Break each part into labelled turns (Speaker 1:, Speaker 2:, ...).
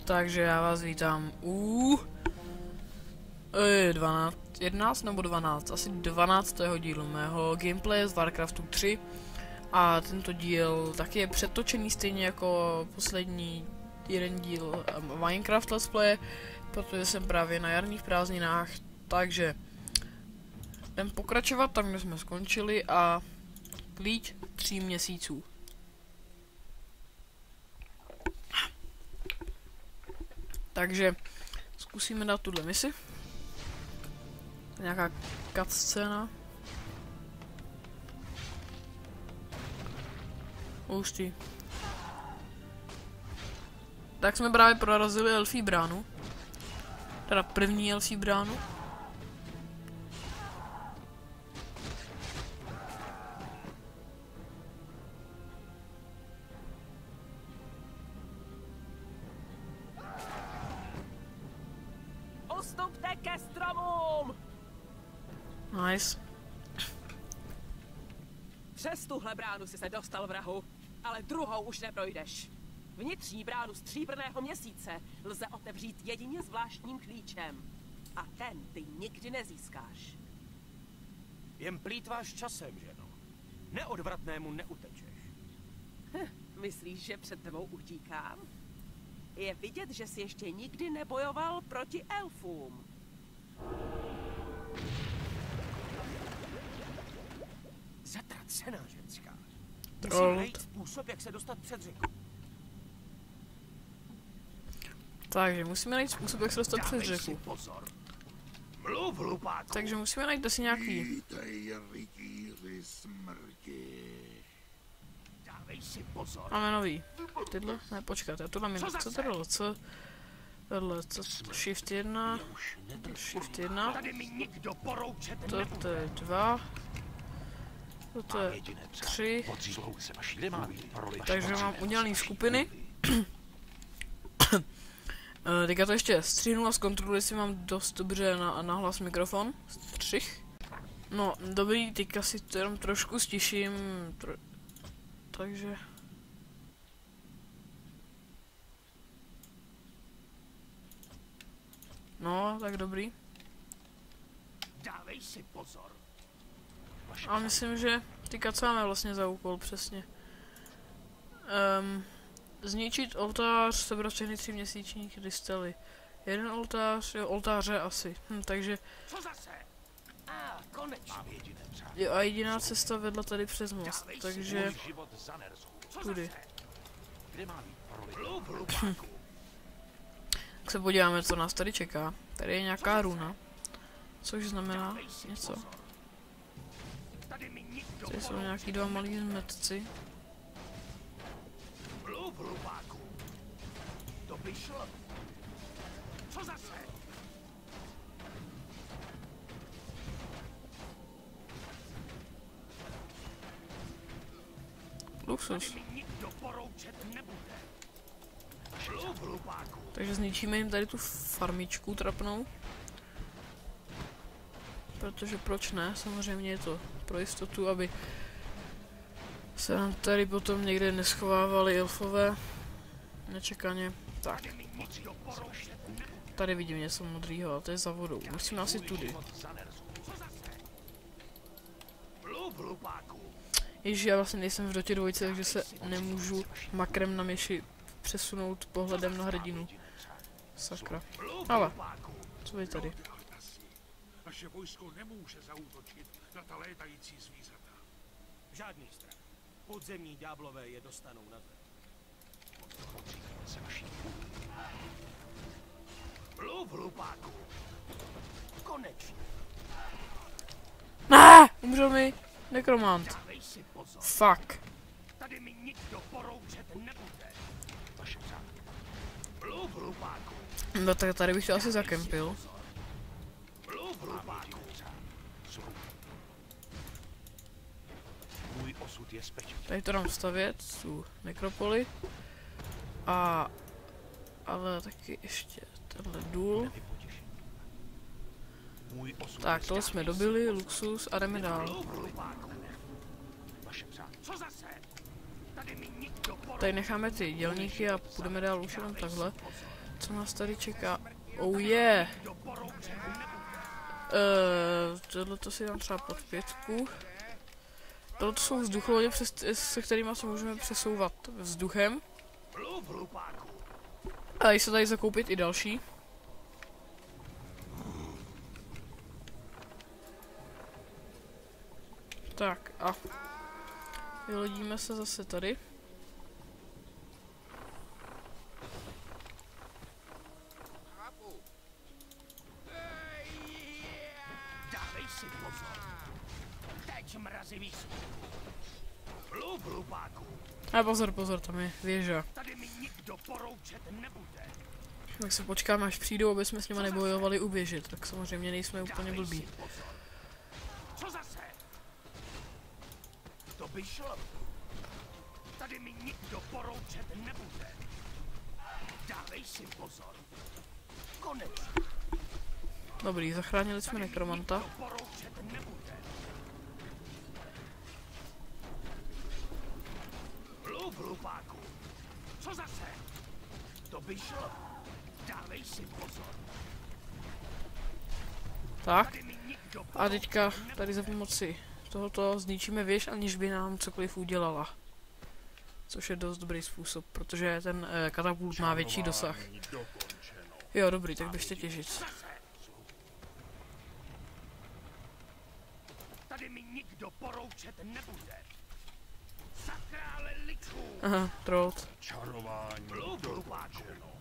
Speaker 1: Takže já vás vítám u 11 nebo 12, asi 12. dílu mého gameplaye z Warcraftu 3. A tento díl taky je přetočený stejně jako poslední jeden díl Minecraft Let's Play, protože jsem právě na jarních prázdninách, takže jdem pokračovat tam, kde jsme skončili, a klíč 3 měsíců. Takže zkusíme dát tuhle misi. Nějaká cutscéna. Hustý. Tak jsme právě prorazili elfí bránu. Teda první elfí bránu.
Speaker 2: Ustupte ke stromům!
Speaker 1: Nice.
Speaker 2: Přes tuhle bránu si se dostal, vrahu, ale druhou už neprojdeš. Vnitřní bránu stříbrného měsíce lze otevřít jedině zvláštním klíčem. A ten ty nikdy nezískáš.
Speaker 3: Jen plýtváš časem, ženo. Neodvratnému neutečeš.
Speaker 2: Myslíš, že před tebou utíkám? Je vidět, že jsi ještě nikdy nebojoval proti elfům.
Speaker 3: Zatracená ženská. Musím
Speaker 1: Troll.
Speaker 3: najít způsob, jak se dostat před řeku.
Speaker 1: Takže musíme najít způsob, jak se dostat přes
Speaker 3: Dávej si
Speaker 1: řeku.
Speaker 3: pozor. Mluv, hlupáku.
Speaker 1: Takže musíme najít asi nějaký.
Speaker 4: Vítej, rytíři smrti.
Speaker 3: Dávej si pozor.
Speaker 1: Máme nový. Tyhle? Ne, počkat, já tohle mi co to co? Tohle, co? Shift 1. Shift 1.
Speaker 3: Tady mi nikdo poroučet
Speaker 1: Toto
Speaker 3: nebude.
Speaker 1: je 2. Toto je 3. Takže mám udělaný skupiny. Teďka to ještě střihnu a zkontroluji, jestli mám dost dobře na hlas mikrofon. Střih. No, dobrý, teďka si to jenom trošku stiším. Takže... No, tak dobrý.
Speaker 3: Dávej si pozor.
Speaker 1: A myslím, že teďka co máme vlastně za úkol přesně. Zničit oltář, sebrat všechny 3 měsíční krystely. Jeden oltář, jo, oltáře asi. Takže
Speaker 3: Co zase? A konečně.
Speaker 1: jo, a jediná cesta vedla tady přes most, takže tudy.
Speaker 3: Mluv, hlupáku.
Speaker 1: Tak se podíváme, co nás tady čeká. Tady je nějaká runa, což znamená něco.
Speaker 3: Tady mi nikdo
Speaker 1: Tady jsou nějaký 2 malí zmetci.
Speaker 3: Mluv, hlupáku. To by šlo. Co zase?
Speaker 1: Luxus.
Speaker 3: Mi nikdo poroučet nebude. Mluv, hlupáku.
Speaker 1: Takže zničíme jim tady tu farmičku trapnou. Protože proč ne? Samozřejmě je to pro jistotu, aby se nám tady potom někde neschovávali elfové nečekaně. Tak. Tady vidím něco modrýho, a to je za vodou. Musíme asi tudy.
Speaker 3: Mluv, hlupáku.
Speaker 1: Ježiš, já vlastně nejsem v Dotě 2, takže se nemůžu makrem na myši přesunout pohledem na hrdinu. Sakra. Ale, co je tady?
Speaker 4: Naše vojsko nemůže zaútočit na ta létající zvířata.
Speaker 3: Žádný strach. Podzemní ďáblové je dostanou na zem. Mluv, hlupáku. Konečně.
Speaker 1: Ne! Umřel mi nekromant.
Speaker 3: Dávej si pozor.
Speaker 1: Fuck.
Speaker 3: Tady mi nikdo poroučet nebude. Mluv, hlupáku.
Speaker 1: No tak tady bych to asi zakempil.
Speaker 3: Mluv, hlupáku. Můj osud je spečený.
Speaker 1: Tady to dám stavět, tu nekropoli. Ale taky ještě tenhle důl. Tak, tohle jsme dobili, luxus, a jdeme dál.
Speaker 3: Co zase? Tady mi nikdo
Speaker 1: Tady necháme ty dělníky a půjdeme dál už jenom takhle. Co nás tady čeká? Oh yeah! Tohle to si dám třeba pod 5. Tohle to jsou vzducholodě, se kterými se můžeme přesouvat vzduchem. A dají se tady zakoupit i další. Tak a vylodíme se zase tady.
Speaker 3: Dávej si pozor. Teď mrazivý hlupáku.
Speaker 1: A pozor, tam je věža.
Speaker 3: Tady mi nikdo poroučet nebude.
Speaker 1: Tak se počkáme, až přijdou, aby jsme s nimi nebojovali u věži, tak samozřejmě nejsme úplně blbí.
Speaker 3: Co zase? To by šlo. Tady mi nikdo poroučet nebude. Dávej si pozor. Konečně.
Speaker 1: Dobrý, zachránili jsme nekromanta.
Speaker 3: Poroučet nebude. Hlupáku. Co zase? To by šlo. Dávej si pozor.
Speaker 1: Tak. A teďka tady za pomoci tohoto zničíme věž, aniž by nám cokoliv udělala. Což je dost dobrý způsob, protože ten katapult má větší dosah. Jo, dobrý, tak běžte těžit.
Speaker 3: Tady mi nikdo poroučet nebude. Za krále lichů.
Speaker 1: Aha, trout.
Speaker 4: Čarování dokončeno.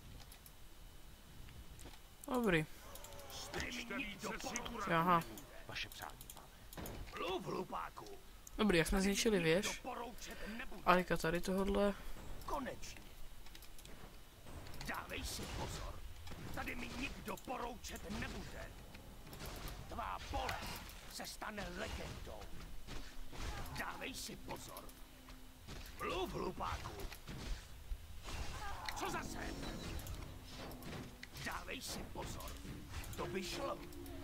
Speaker 1: Dobrý. Aha.
Speaker 3: Vaše přání, pane. Hlupáku.
Speaker 1: Dobrý, jak jsme zničili věž. A teďka tady tohodle.
Speaker 3: Konečně. Dávej si pozor. Tady mi nikdo poroučet nebude. Tvá bolest se stane legendou. Dávej si pozor. Hlupáku. Co zase? Dávej si pozor. To by šlo.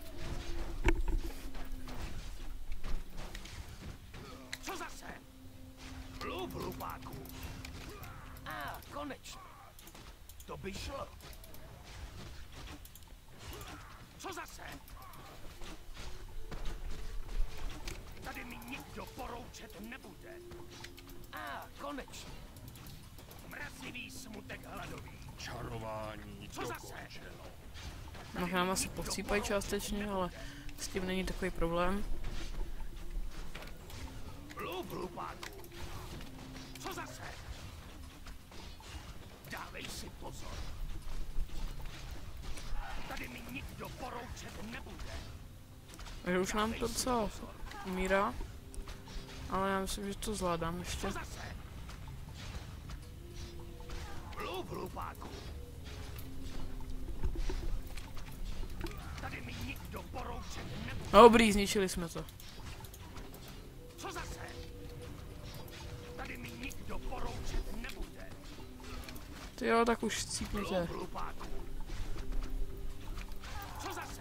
Speaker 3: Co zase? Hlupáku. A konečně. To by šlo. Co zase? Tady mi nikdo poroučet nebude. A konečně. Mrazivý smutek hladový.
Speaker 4: Čarování dokončeno.
Speaker 1: No, nám asi povcípají částečně, ale s tím není takový problém.
Speaker 3: Hlupáku. Co zase? Dávej si pozor. Tady mi nikdo poroučet nebude.
Speaker 1: Takže už nám to docela umírá. Ale já myslím, že to zvládám ještě.
Speaker 3: Co zase? Hlupáku. Tady mi nikdo poroučet nebude.
Speaker 1: Dobrý, zničili jsme to.
Speaker 3: Co zase? Tady mi nikdo poroučet nebude.
Speaker 1: Ty jo, tak už cípněte.
Speaker 3: Hlupáku. Co zase?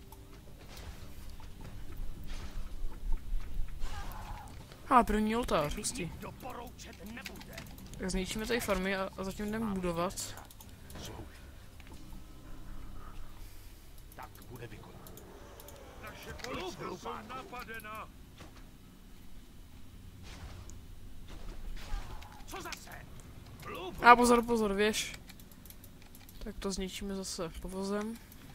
Speaker 1: A první oltář, hustý.
Speaker 3: Nikdo poroučet nebude.
Speaker 1: Tak zničíme tady farmy a zatím jdeme budovat.
Speaker 3: Tak bude vykonat.
Speaker 4: Naše vojska jsou napadena.
Speaker 3: Co zase?
Speaker 1: A pozor, věž. Tak to zničíme zase povozem.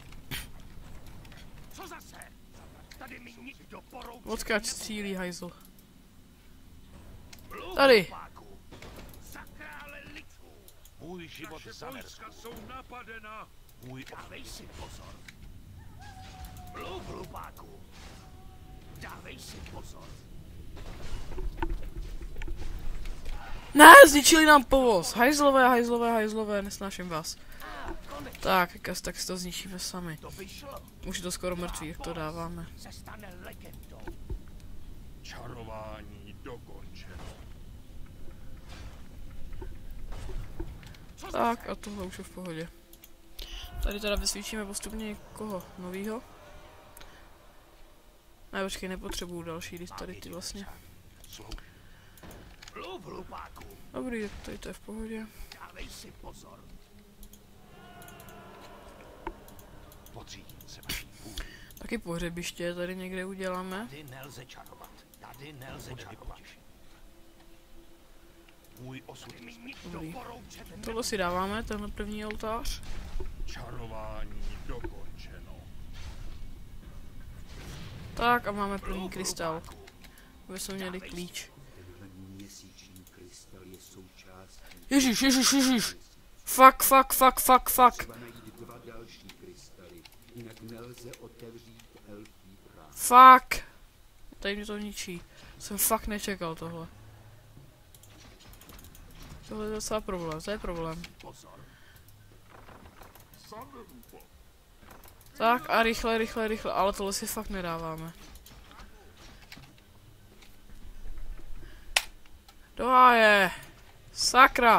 Speaker 3: Co zase? Tady mi nikdo poroučet
Speaker 1: Odkaď cílí hajzl. Tady.
Speaker 3: Za krále lichů.
Speaker 5: Můj život
Speaker 4: Naše
Speaker 5: zamrzl.
Speaker 4: vojska jsou napadena.
Speaker 5: Můj
Speaker 3: Dávej si pozor. Hlupáku. Dávej si pozor.
Speaker 1: Ne, zničili nám povoz. Hajzlové, nesnáším vás. Tak, tak si to zničíme sami.
Speaker 3: To by šlo.
Speaker 1: Už je to skoro mrtvý, jak to dáváme.
Speaker 3: Se stane legendou.
Speaker 4: Čarování dokončeno.
Speaker 1: Tak a tohle už je v pohodě. Tady teda vysvíčíme postupně někoho novýho. Ne, počkej, nepotřebuju další, když tady ty vlastně.
Speaker 3: Hlupáku.
Speaker 1: Dobrý, tak tady to je v pohodě.
Speaker 3: Dávej si pozor. Podřídím se vaší vůli.
Speaker 1: Taky pohřebiště tady někde uděláme.
Speaker 3: Tady nelze čarovat. Tady nelze čarovat. Můj osud mi nikdo
Speaker 1: Dobrý.
Speaker 3: poroučet
Speaker 1: Tohle si dáváme, tenhle první oltář.
Speaker 4: Čarování dokončeno.
Speaker 1: Tak a máme první krystal. Aby jsme měli klíč.
Speaker 5: Měsíční krystal je součástí.
Speaker 1: Ježíš, ježíš, ježíš. Fuck.
Speaker 5: Třeba najít 2 další krystaly, jinak nelze otevřít elfí prach.
Speaker 1: Fuck. Tady mě to ničí. Jsem fakt nečekal tohle. Tohle je docela problém, to je problém.
Speaker 3: Pozor.
Speaker 1: Tak a rychle, ale tohle si fakt nedáváme. Do háje! Sakra!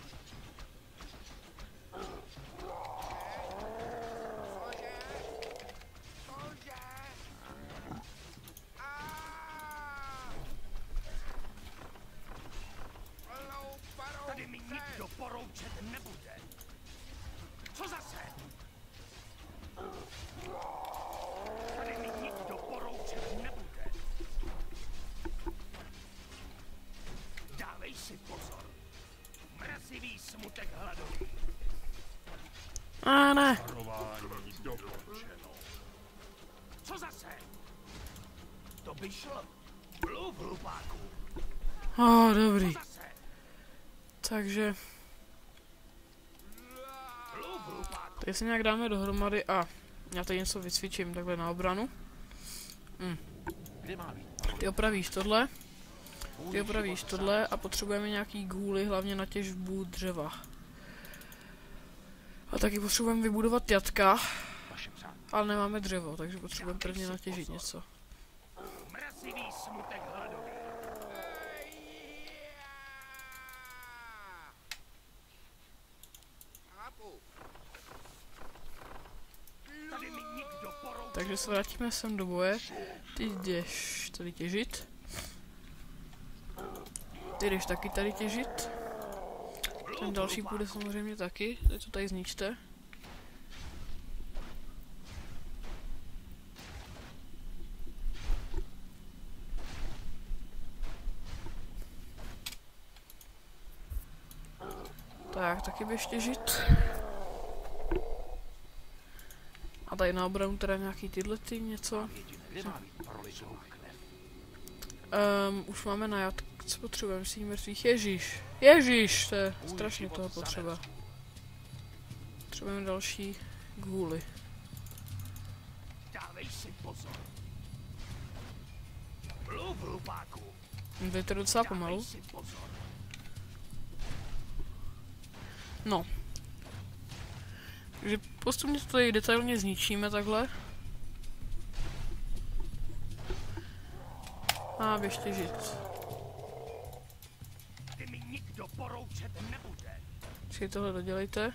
Speaker 3: Tady mi nikdo poroučet nebude. Co zase? Tady mi nikdo poroučet nebude. Dávej si pozor. Mrazivý smutek hladový.
Speaker 1: A ne.
Speaker 4: Čarování dokončeno.
Speaker 3: Co zase? To by šlo. Mluv, hlupáku.
Speaker 1: Dobrý.
Speaker 3: Co zase?
Speaker 1: Takže,
Speaker 3: Mluv, hlupáku.
Speaker 1: tady se nějak dáme dohromady a já tady něco vycvičím takhle na obranu.
Speaker 3: Kde má být?
Speaker 1: Ty opravíš tohle. Ty opravíš tohle a potřebujeme nějaký gůly, hlavně na těžbu dřeva. A taky potřebujeme vybudovat jatka,
Speaker 3: Vaše přání.
Speaker 1: ale nemáme dřevo, takže potřebujeme prvně natěžit něco.
Speaker 3: Mrazivý smutek hladový. Tady mi nikdo poroučet.
Speaker 1: Takže se vrátíme sem do boje. Ty jdeš tady těžit. Ty jdeš taky tady těžit. Ten další půjde samozřejmě taky. Teď to tady zničte. Tak, taky běž těžit. A tady na obranu teda nějaký tyhle ty něco.
Speaker 3: Kde má být prolitou krev?
Speaker 1: Už máme na jatk, co potřebujeme, si mrtvých. Ježíš, to je strašně toho potřeba. Potřebujeme další gůly.
Speaker 3: Dávej si pozor. Mluv, hlupáku.
Speaker 1: To je to docela pomalu.
Speaker 3: Dávej si pozor.
Speaker 1: No. Takže postupně to tady detailně zničíme takhle. A běž těžit.
Speaker 3: Ty mi nikdo poroučet nebude.
Speaker 1: Počkej, tohle dodělejte.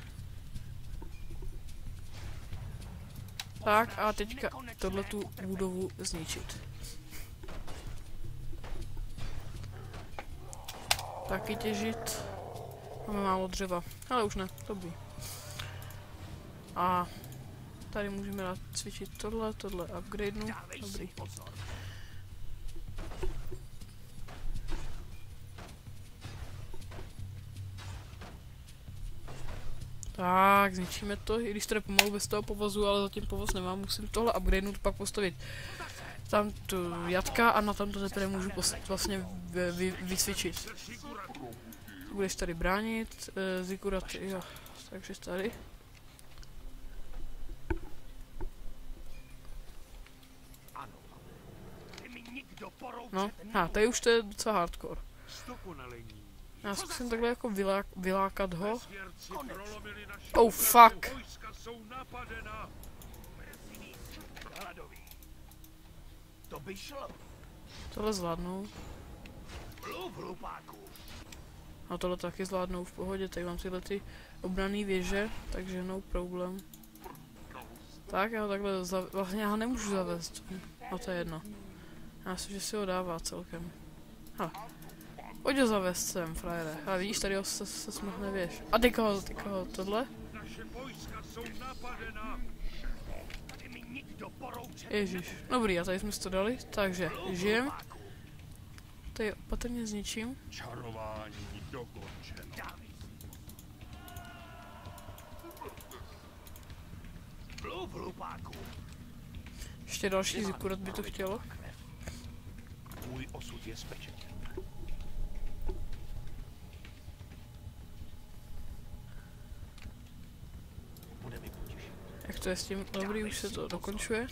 Speaker 1: Tak a teďka tohle tu budovu zničit. Taky těžit. Máme málo dřeva, ale už ne, dobrý. A tady můžeme dát cvičit tohle upgradenu,
Speaker 3: Dávej si
Speaker 1: dobrý.
Speaker 3: pozor.
Speaker 1: Tak, zničíme to, i když to jde pomalu bez toho povozu, ale zatím povoz nemám, musím tohle upgradenout, pak postavit tam tu jatka a na tamto teprve můžu vlastně vycvičit. Budeš tady bránit, Zikurat, jo, takže tady.
Speaker 3: Ano. Ty mi nikdo poroučet
Speaker 1: No,
Speaker 3: nebude.
Speaker 1: tady už to je docela hardcore.
Speaker 4: Zdokonalení.
Speaker 1: Já zkusím takhle jako vylákat ho.
Speaker 4: Svěrci prolomili naši
Speaker 1: Oh fuck!
Speaker 4: vojska jsou napadena.
Speaker 3: Mrazivý smutek hladový. To by šlo.
Speaker 1: Tohle zvládnou.
Speaker 3: Mluv, hlupáku.
Speaker 1: A tohle taky zvládnou v pohodě, tady mám tyhle ty obranné věže, takže no problém. Tak já ho takhle vlastně já ho nemůžu zavést, no to je jedno. Já myslím, že si ho dává celkem. Pojď ho zavést sem, frajere. A vidíš, tady ho se smrhne věž. A teďka ho, tohle.
Speaker 4: Naše vojska jsou napadena.
Speaker 3: nikdo poroučet
Speaker 1: Ježíš. Dobrý, a tady jsme si to dali, takže žijem. Tady opatrně zničím.
Speaker 4: Čarování dokončeno.
Speaker 3: Dávej. Mluv, hlupáku.
Speaker 1: Ještě další zikurat by to chtělo.
Speaker 3: Můj osud je spečetěn. Bude mi potěšit.
Speaker 1: Jak to je s tím? Dobrý, už se to dokončuje.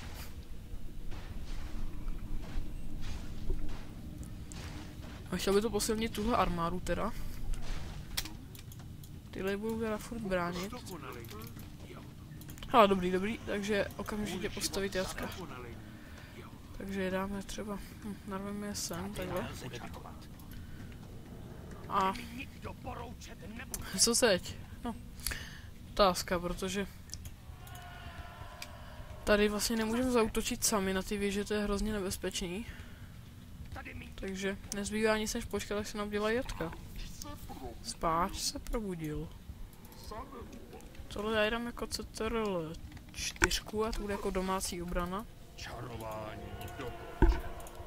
Speaker 1: A chtěl by to posilnit tuhle armádu teda. Tyhle budou teda furt bránit.
Speaker 4: Dokonalý.
Speaker 1: Ale dobrý, takže okamžitě postavit jatka.
Speaker 4: Dokonalý.
Speaker 1: Takže je dáme třeba, narveme je sem, takhle. A
Speaker 3: Nikdo poroučet nebude.
Speaker 1: co teď? No, otázka, protože tady vlastně nemůžeme zaútočit sami na ty věže, to je hrozně nebezpečný.
Speaker 3: Tady mi
Speaker 1: Takže nezbývá nic než počkat, až se nám dělá jatka. Spáč se probudil. Tohle já jdám jako CTRL 4 a to bude jako domácí obrana.
Speaker 4: Čarování dokončeno.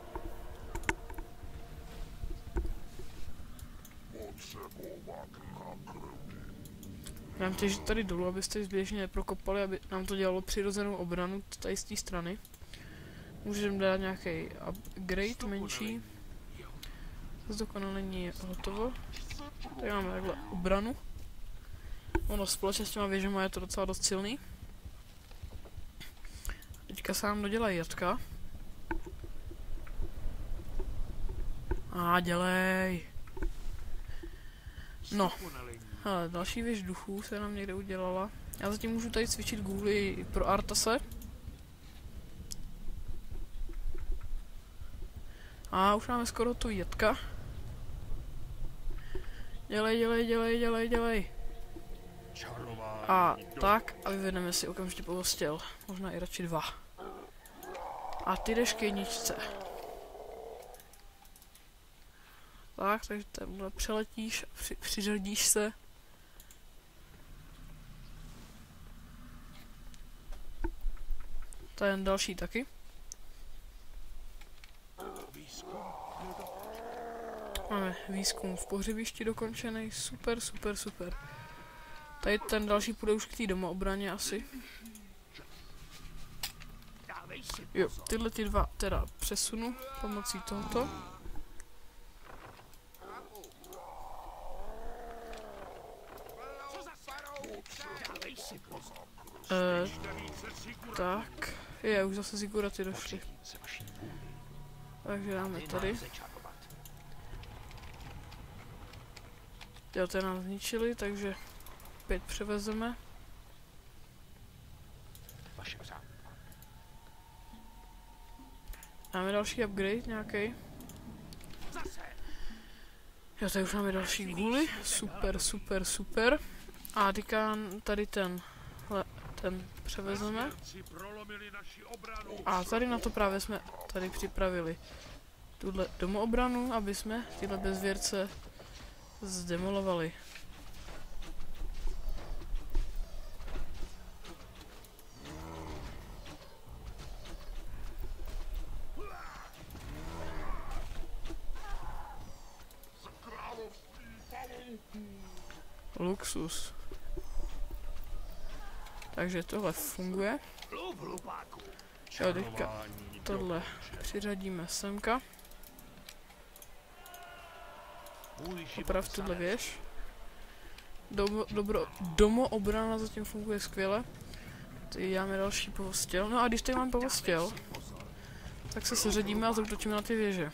Speaker 1: Dám těžit tady dolů, abyste ji zběžně neprokopali, aby nám to dělalo přirozenou obranu tady z té strany. Můžeme dát nějaký upgrade menší. Zdokonalení je hotovo. Tady máme takhle obranu. Ono společně s těma věžema je to docela dost silný. Teďka se nám dodělají jatka. Dělej. No. Hele, další věž duchů se nám někde udělala. Já zatím můžu tady cvičit gůly pro Artase. Už máme skoro tu jatka. Dělej. Tak, a vyvedeme si okamžitě povostěl. Možná i radši 2. A ty jdeš k jedničce. Tak, takže tamhle přeletíš, přiřadíš se. Ten další taky. Máme výzkum v pohřebišti dokončený, super. Tady ten další půjde už k té domoobraně asi. Jo, tyhle ty dva teda přesunu pomocí tohoto. Tak, už zase ziguraty došly. Takže dáme tady. Jo, to nám zničili, takže 5 převezeme. Máme další upgrade nějaký. Jo, tady už máme další gůly. Super. A teďka tady ten převezeme. A tady na to právě jsme tady připravili tuhle domoobranu, aby jsme tyhle bezvěrce zdemolovali. Luxus. Takže tohle funguje. Jo, teďka tohle přiřadíme semka. Oprav tuhle věž. Domoobrana zatím funguje skvěle. Tady dáme další povostěl. No a když tady mám povostěl, tak se seřadíme a zautočíme na ty věže.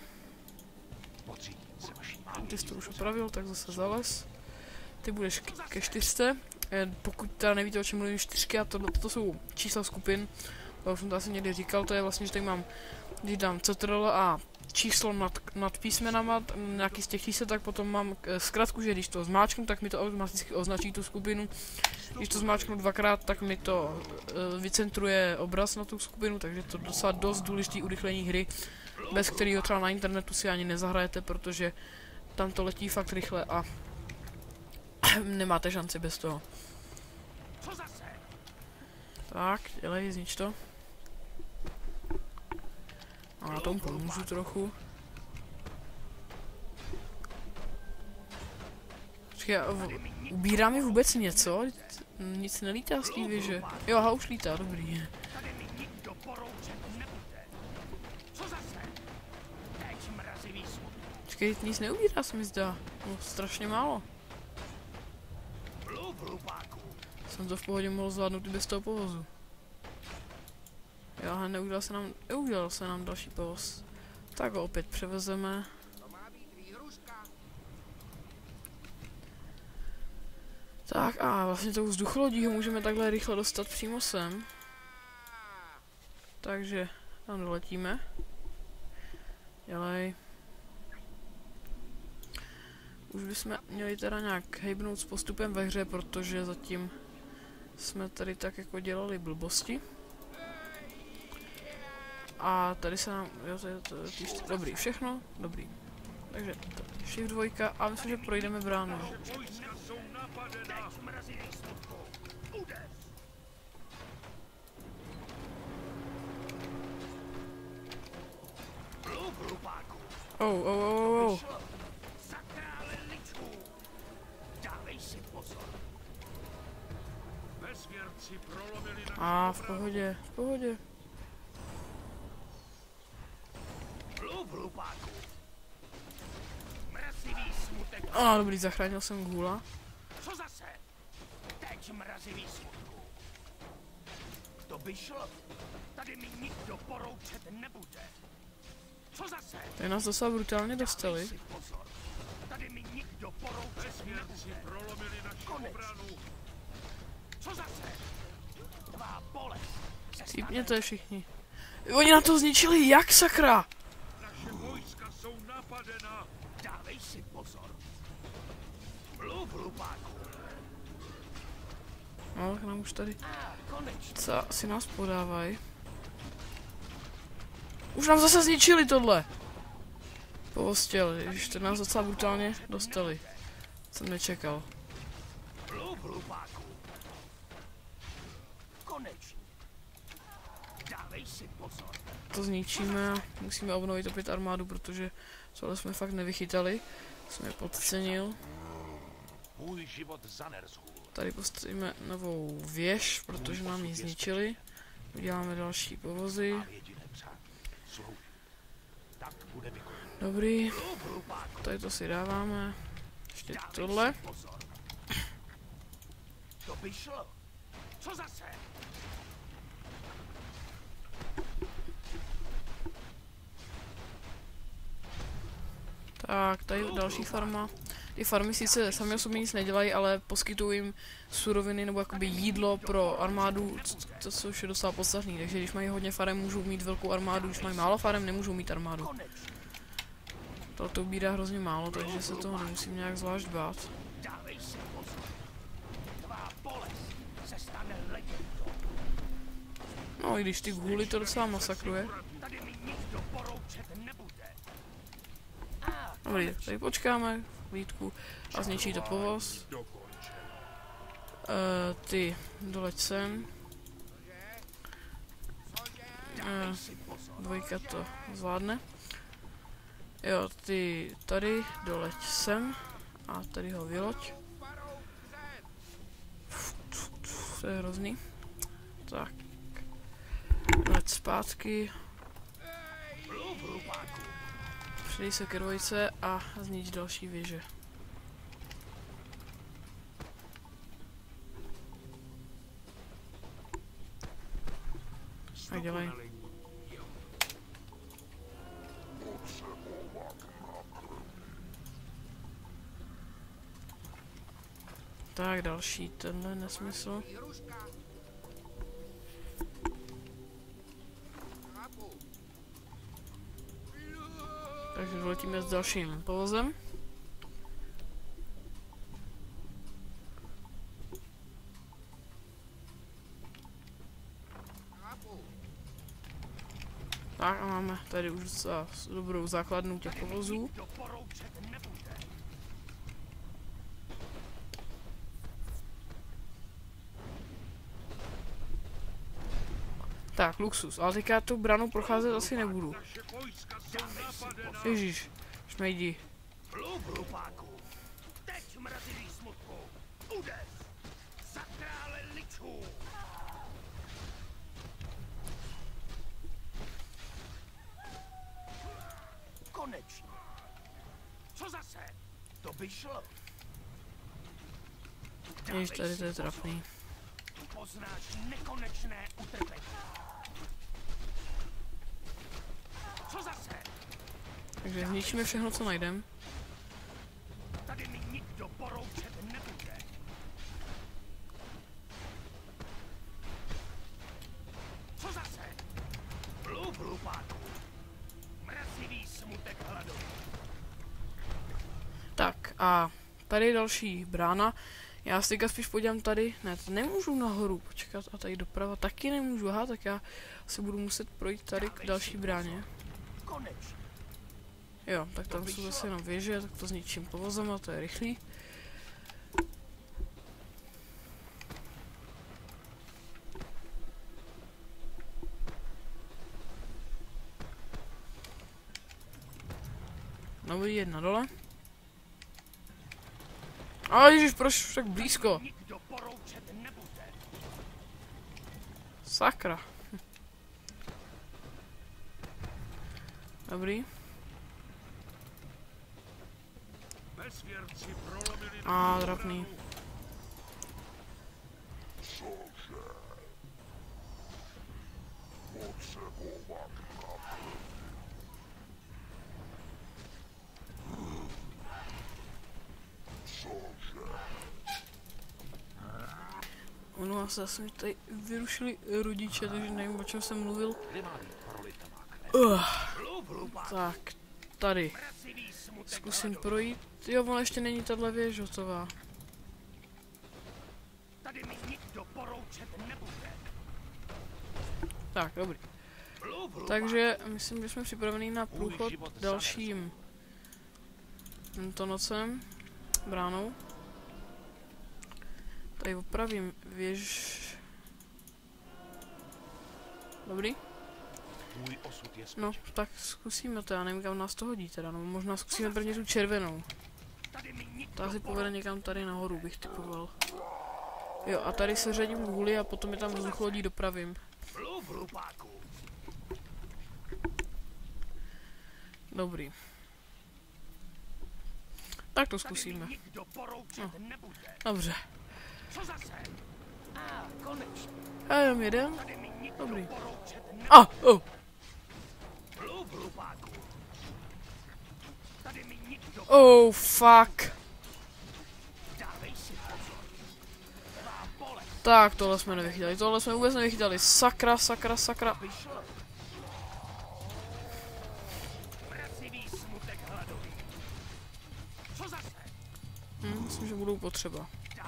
Speaker 1: Ty jsi to už opravil, tak zase zales. Ty budeš ke 4. Pokud teda nevíte, o čem mluvím 4, a to jsou čísla skupin, to už jsem to asi někdy říkal, to je vlastně, že tady mám, když dám CTRL a číslo nad písmenama, nějaký z těch čísel, tak potom mám zkratku, že když to zmáčknu, tak mi to automaticky označí tu skupinu. Když to zmáčknu 2krát, tak mi to vycentruje obraz na tu skupinu, takže to je docela dost důležitý urychlení hry, bez kterého třeba na internetu si ani nezahrajete, protože tam to letí fakt rychle a nemáte šanci bez toho. Tak, dělej, znič to. A já tomu pomůžu trochu. Počkej, ubírá mi vůbec něco? Nic nelítá z té věže. Jo, aha, už lítá, dobrý.
Speaker 3: Tady mi nikdo poroučet nebude. Co zase? Teď mrazivý smutku.
Speaker 1: Počkej, nic neubírá, se mi zdá. No, strašně málo.
Speaker 3: Mluv, hlupáku.
Speaker 1: Jsem to v pohodě mohl zvládnout i bez toho povozu. Jo, ale neudělal se nám další povoz. Tak ho opět převezeme. Tak a vlastně tou vzducholodí ho můžeme takhle rychle dostat přímo sem. Takže tam doletíme. Dělej. Už bychom měli teda nějak hejbnout s postupem ve hře, protože zatím jsme tady tak jako dělali blbosti. A tady se nám, jo, to je dobrý, všechno, dobrý. Takže shift 2 a myslím, že projdeme bránu. Oh. A v pohodě, v pohodě. A dobrý, zachránil jsem gůla.
Speaker 3: Co zase? Teď mrazivý smutku. To by šlo. Tady mi nikdo poroučet nebude. Co zase?
Speaker 1: Tady nás docela brutálně dostali.
Speaker 3: Dávej si pozor. Tady mi nikdo poroučet nebude.
Speaker 4: Prolomili naši obranu.
Speaker 3: Co zase? Tvá bolest se
Speaker 1: Týpněte všichni. Oni na to zničili, jak sakra?
Speaker 4: Naše vojska jsou napadena.
Speaker 3: Dávej si pozor. Mluv, hlupáku.
Speaker 1: No, tak nám už tady.
Speaker 3: Konečně.
Speaker 1: Co si nás podávají? Už nám zase zničili tohle. Povostěli, když to nás docela brutálně dostali. Jsem nečekal.
Speaker 3: Mluv, hlupáku. Konečně. Dávej si pozor.
Speaker 1: To zničíme, musíme obnovit opět armádu, protože tohle jsme fakt nevychytali. Jsem je podcenil.
Speaker 3: Můj život za Nerzhul.
Speaker 1: Tady postavíme novou věž, protože nám ji zničili. Uděláme další povozy. Dobrý. Tady to si dáváme. Ještě tohle.
Speaker 3: To by šlo. Co zase?
Speaker 1: Tak, tady další farma. Ty farmy sice sami o sobě nic nedělají, ale poskytují jim suroviny nebo jakoby jídlo pro armádu, což je docela podstatný. Takže když mají hodně farem, můžou mít velkou armádu, když mají málo farem, nemůžou mít armádu. Tohle to ubírá hrozně málo, takže se toho nemusím nějak zvlášť bát.
Speaker 3: Dávej si pozor. Tvá bolest se stane legendou.
Speaker 1: No i když ty gůly to docela masakruje.
Speaker 3: Tady mi nikdo poroučet nebude.
Speaker 1: Dobrý, tady počkáme chvílítku a zničí to povoz. Ty, doleď sem. Dvojka to zvládne. Jo, ty tady, doleď sem. A tady ho vyloď. To je hrozný. Tak. Doleď zpátky. Přidej se ke dvojce a znič další věže. Tak dělej. Tak další, tenhle nesmysl. Takže doletíme s dalším povozem. Tak a máme tady už docela dobrou základnu těch povozů. Tak, luxus. Ale teďka tu bránou procházet asi nebudu.
Speaker 4: Naše vojska jsou napadená.
Speaker 1: Ježíš, šmejdi.
Speaker 3: Hlub, hlupáku! Teď mrazivý smutku! Udes! Za krále ličů! Konečně! Co zase? To by šlo.
Speaker 1: Ježíš, tady to je trapný.
Speaker 3: Poznáš nekonečné utrpení. Co zase?
Speaker 1: Takže zničíme všechno, co najdem.
Speaker 3: Tady mi nikdo poroučet nebude. Co zase? Hlub, hlupáku. Mrazivý smutek hladu.
Speaker 1: Tak a tady je další brána. Já si teďka spíš podívám tady. Ne, to nemůžu nahoru počkat a tady doprava taky nemůžu. Aha, tak já si budu muset projít tady k další bráně.
Speaker 3: Konečně.
Speaker 1: Jo, tak tam jsou zase jenom věže, tak to zničím povozem, to je rychlý. Dobrý, jedna dole. A ježiš, proč tak blízko?
Speaker 3: Nikdo poroučet nebude.
Speaker 1: Sakra. Dobrý.
Speaker 4: Bezvěrci prolomili
Speaker 1: A drapný. Ono asi zase mi tady vyrušili rodiče, takže nevím, o čem jsem mluvil. Tak, tady. Zkusím projít. Jo, ono ještě není tahle věž hotová.
Speaker 3: Tady mi nikdo poroučet nebude.
Speaker 1: Tak, dobrý. Takže myslím, že jsme připraveni na průchod dalším tento nocem, bránou. Tady opravím věž. Dobrý? No, tak zkusíme to, já nevím, kam nás to hodí teda, no možná zkusíme prvně tu červenou. Ta si povede někam tady nahoru, bych typoval. Jo, a tady se řadím vůli a potom je tam vzducholodí dopravím. Dobrý. Tak to zkusíme. No. Dobře. A jenom jeden. Dobrý. Oh! Oh, fuck. Tak, tohle jsme nevychytali, tohle jsme vůbec nevychytali. Sakra, sakra, sakra. Myslím, že budou potřeba.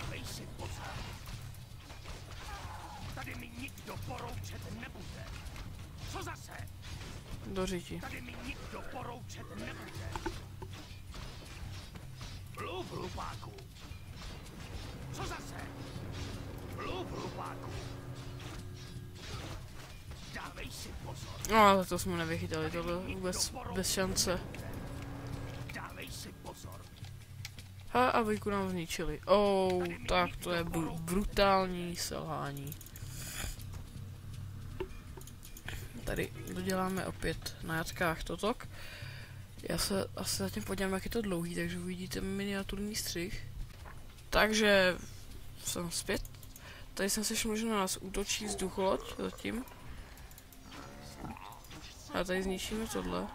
Speaker 3: Tady mi nikdo poroučet nebude. Co zase?
Speaker 1: Do řiti.
Speaker 3: Tady mi nikdo poroučet nebude. Hlub, hlupáku. Co zase? Hlub, hlupáku. Dávej si pozor.
Speaker 1: No, to jsme nevychytali, tohle vůbec bez šance.
Speaker 3: Dávej si pozor.
Speaker 1: A vejku nám zničili. Oh, tak to je brutální selhání. Tady doděláme opět na jatkách totok. Já se asi zatím podívám, jak je to dlouhý, takže uvidíte miniaturní střih. Takže jsem zpět. Tady jsem si všiml, že na nás útočí vzducholoď zatím. A tady zničíme tohle.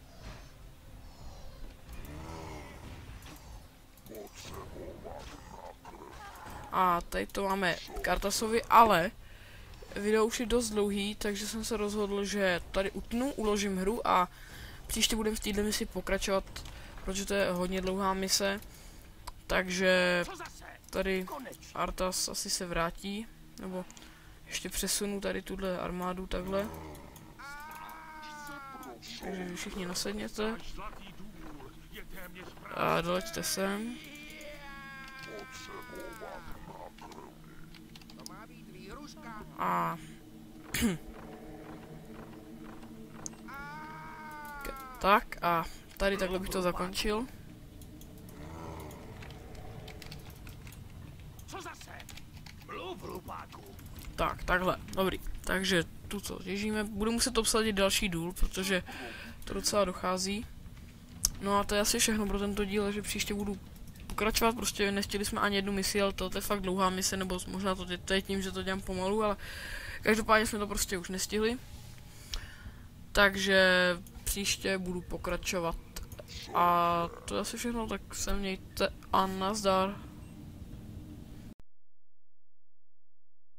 Speaker 1: A tady to máme Kartasovi, ale video už je dost dlouhý, takže jsem se rozhodl, že tady utnu, uložím hru a příště budeme v této misi pokračovat, protože to je hodně dlouhá mise. Takže tady Arthas asi se vrátí, nebo ještě přesunu tady tuhle armádu takhle. Takže všichni nasedněte a doleďte sem. A Tak a tady takhle bych to zakončil.
Speaker 3: Co zase? Mluv, hlupáku.
Speaker 1: Tak, takhle, dobrý. Takže tu co těžíme, budu muset obsadit další důl, protože to docela dochází. No a to je asi všechno pro tento díl, že příště budu pokračovat, prostě nestihli jsme ani jednu misi, ale to je fakt dlouhá mise, nebo možná to je tím, že to dělám pomalu, ale každopádně jsme to prostě už nestihli. Takže příště budu pokračovat. A to je asi všechno, tak se mějte a nazdar.